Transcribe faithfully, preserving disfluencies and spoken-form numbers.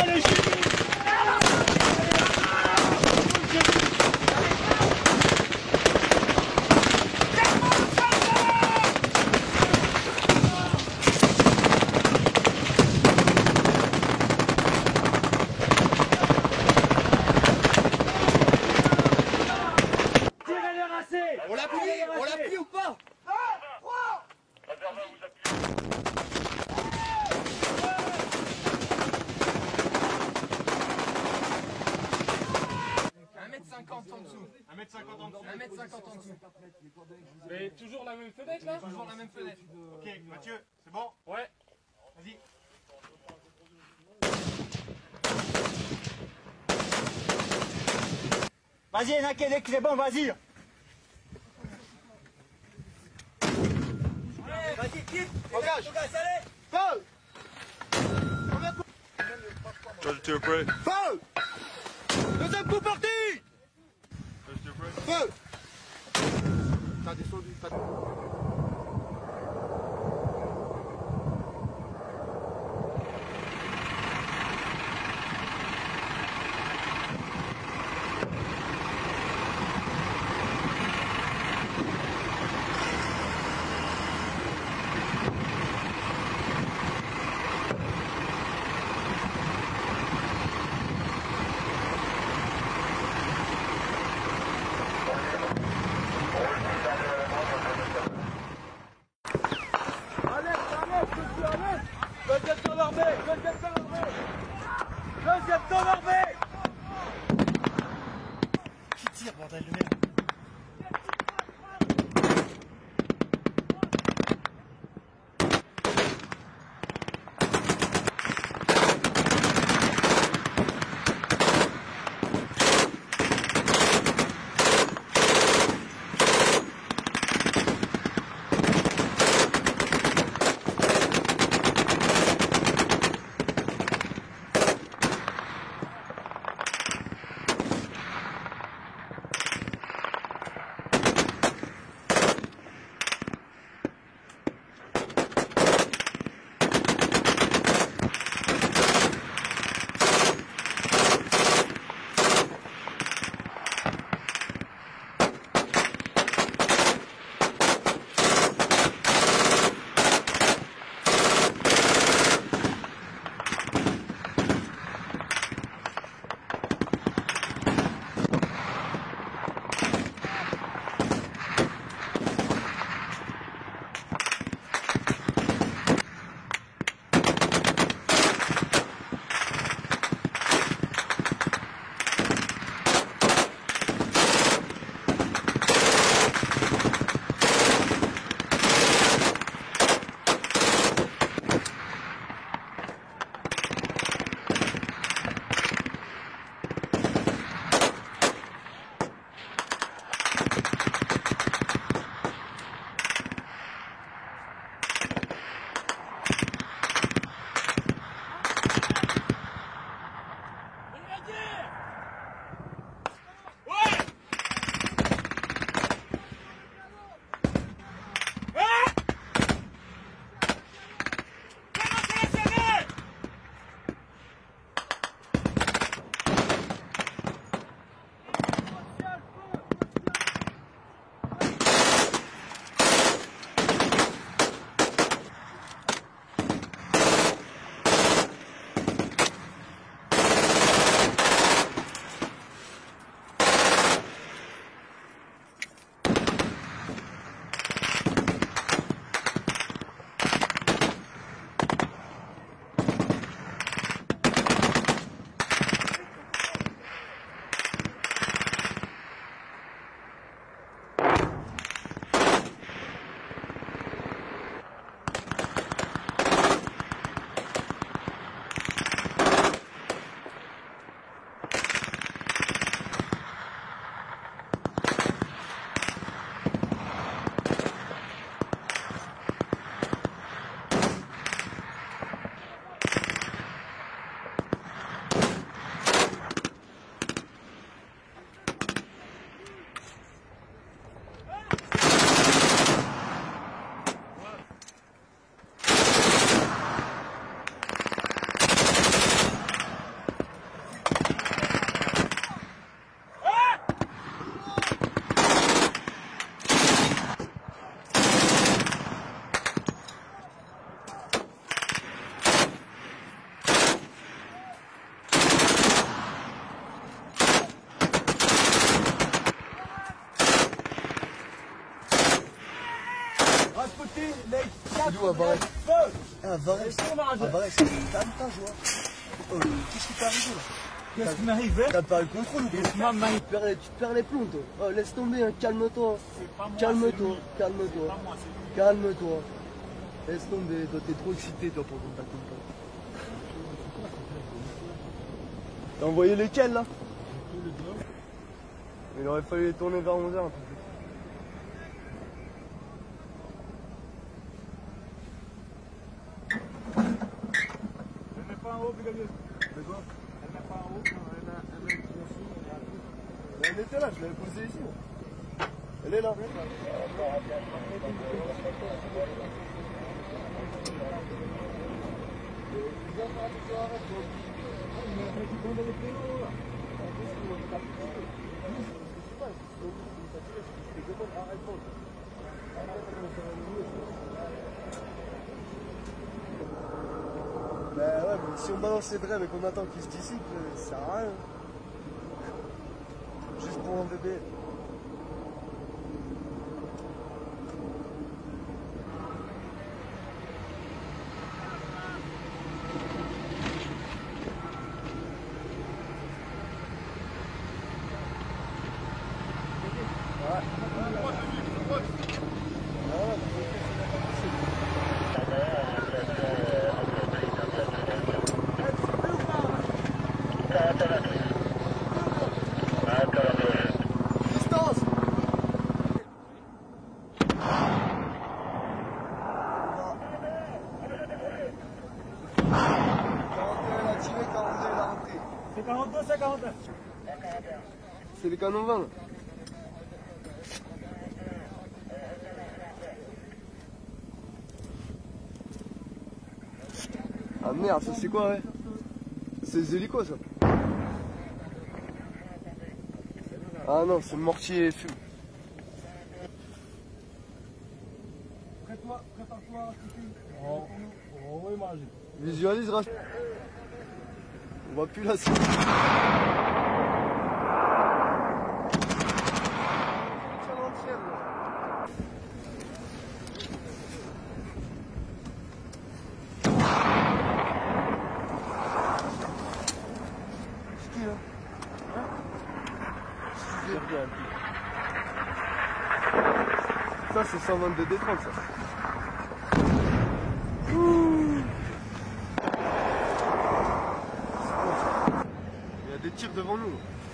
les génies. On l'appuie, on l'appuie ou pas? un mètre cinquante en dessous. un mètre cinquante en dessous. un mètre cinquante en dessous. Mais toujours la même fenêtre là? Toujours la même fenêtre. Ok, Mathieu, c'est bon? Ouais. Vas-y. Vas-y, il y en a qui est c'est bon, vas-y. Vas-y, quitte. Engage. Feu. Feu. Deuxième coup parti. Feu. T'as descendu, t'as... Deuxième temps armé, deuxième temps armé, deuxième temps armé. Qui tire, bordel de merde? Où à Varese? Ah, Varese. Ah, Varese. Calme ta joie. Oh, qu'est-ce qui t'est arrivé là? Qu'est-ce qui m'arrive? T'as pas le contrôle ou quoi? Qu'est-ce qui m'arrive? Tu te perds les, tu te perds les plombs, toi. Oh, laisse tomber, hein. Calme-toi. Calme-toi, calme-toi. Calme-toi. Laisse tomber, toi, t'es trop excité, toi, pour ton bâton. T'as envoyé lesquels, là? Il aurait fallu les tourner vers onze heures. Elle n'est pas en haut, Brigadier. De quoi? Elle n'est pas en haut, elle a un mec qui Mais elle était là, je l'avais posée ici. Elle est là. Bah ouais, mais si on balance les brèves et qu'on attend qu'ils se dissipent, ça sert à rien. Juste pour un bébé. Distance. C'est quarante-deux, c'est quarante-un. C'est les canons vingt là. Ah merde, ça c'est quoi, ouais? C'est des hélicos, ça. Ah non, c'est mortier et fume. Prête-toi, prépare-toi, oh, oh, oui, manger. Visualise, Rach. On voit plus la cible. Ça c'est cent vingt-deux D trente ça. Ouh. Il y a des tirs devant nous.